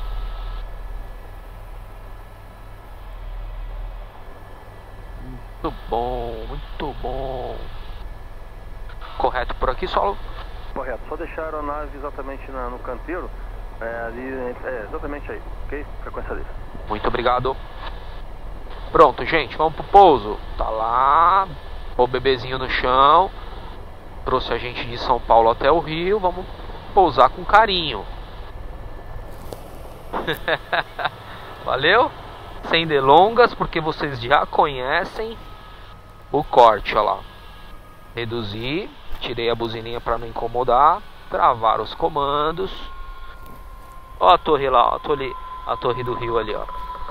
Muito bom, muito bom. Correto por aqui, solo? Correto, só deixar a aeronave exatamente no canteiro, ali, exatamente aí, ok? Frequência dele. Muito obrigado. Pronto, gente, vamos pro pouso. Tá lá, o bebezinho no chão. Trouxe a gente de São Paulo até o Rio. Vamos pousar com carinho. Valeu? Sem delongas, porque vocês já conhecem o corte, ó lá. Reduzir, tirei a buzininha para não incomodar, travar os comandos. Ó a torre lá, ó, a torre do Rio ali, ó.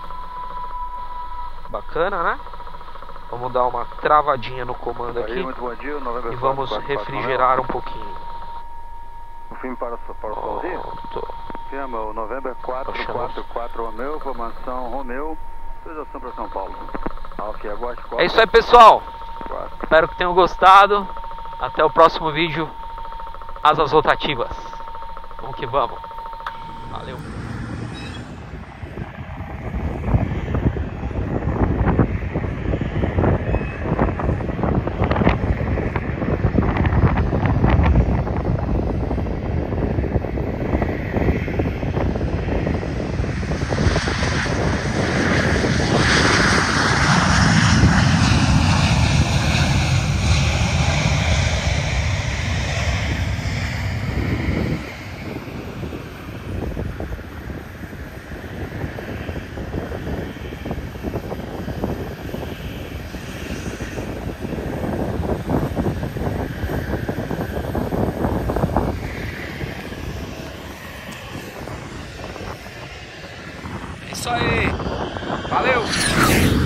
Bacana, né? Vamos dar uma travadinha no comando aqui e vamos refrigerar um pouquinho. O fim para o Rio. Confirma, o November 444 Romeu, formação Romeu, autorização para São Paulo. Ok, aguarde 4. É isso aí, pessoal. 4. Espero que tenham gostado. Até o próximo vídeo. Asas rotativas. Vamos que vamos. Valeu. É isso aí. Valeu.